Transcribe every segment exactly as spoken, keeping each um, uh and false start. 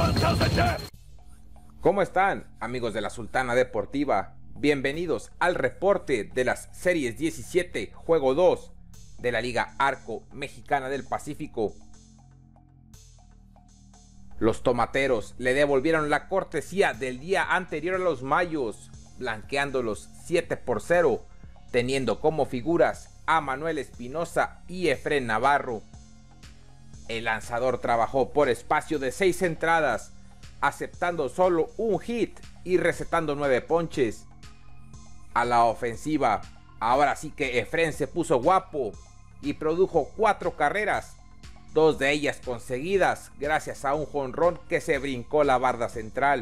¿Cómo están, amigos de la Sultana Deportiva? Bienvenidos al reporte de las series diecisiete, juego dos de la Liga Arco Mexicana del Pacífico. Los tomateros le devolvieron la cortesía del día anterior a los mayos, blanqueándolos siete por cero, teniendo como figuras a Manuel Espinosa y Efrén Navarro. El lanzador trabajó por espacio de seis entradas, aceptando solo un hit y recetando nueve ponches. A la ofensiva, ahora sí que Efrén se puso guapo y produjo cuatro carreras, dos de ellas conseguidas gracias a un jonrón que se brincó la barda central.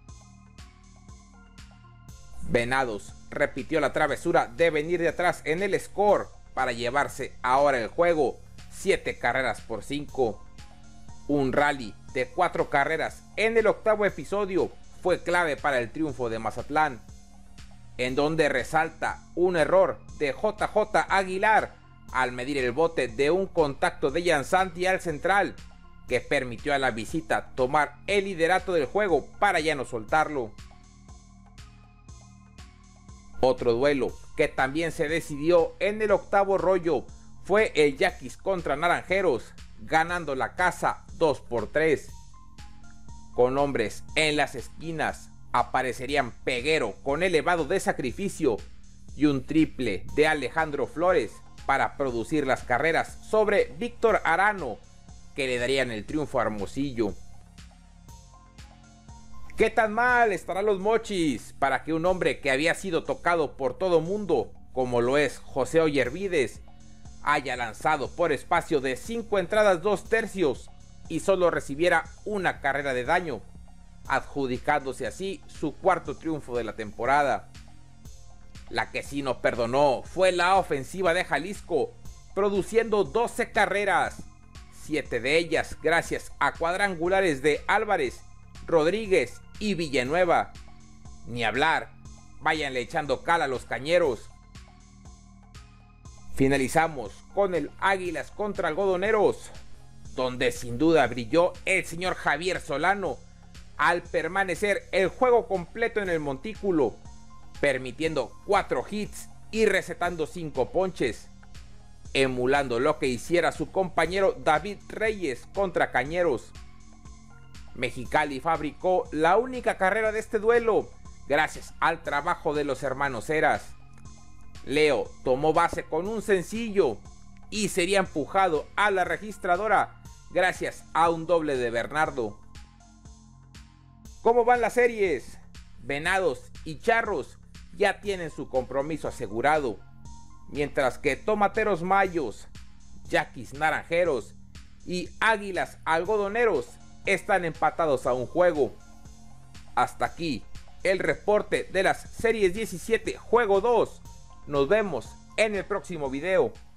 Venados repitió la travesura de venir de atrás en el score para llevarse ahora el juego, siete carreras por cinco. Un rally de cuatro carreras en el octavo episodio fue clave para el triunfo de Mazatlán, en donde resalta un error de J J Aguilar al medir el bote de un contacto de Giansanti al central, que permitió a la visita tomar el liderato del juego para ya no soltarlo. Otro duelo que también se decidió en el octavo rollo fue el Yaquis contra Naranjeros, ganando la casa dos por tres. Con hombres en las esquinas aparecerían Peguero con elevado de sacrificio y un triple de Alejandro Flores para producir las carreras sobre Víctor Arano, que le darían el triunfo a Hermosillo. ¿Qué tan mal estarán los mochis para que un hombre que había sido tocado por todo mundo, como lo es José Oyervides, haya lanzado por espacio de cinco entradas dos tercios y solo recibiera una carrera de daño, adjudicándose así su cuarto triunfo de la temporada? La que sí no perdonó fue la ofensiva de Jalisco, produciendo doce carreras, siete de ellas gracias a cuadrangulares de Álvarez, Rodríguez y Villanueva. Ni hablar, váyanle echando cal a los cañeros. Finalizamos con el Águilas contra Algodoneros, donde sin duda brilló el señor Javier Solano al permanecer el juego completo en el montículo, permitiendo cuatro hits y recetando cinco ponches, emulando lo que hiciera su compañero David Reyes contra Cañeros. Mexicali fabricó la única carrera de este duelo gracias al trabajo de los hermanos Heras. Leo tomó base con un sencillo y sería empujado a la registradora gracias a un doble de Bernardo. ¿Cómo van las series? Venados y Charros ya tienen su compromiso asegurado, mientras que Tomateros Mayos, Yaquis Naranjeros y Águilas Algodoneros están empatados a un juego. Hasta aquí el reporte de las series diecisiete, juego dos. Nos vemos en el próximo video.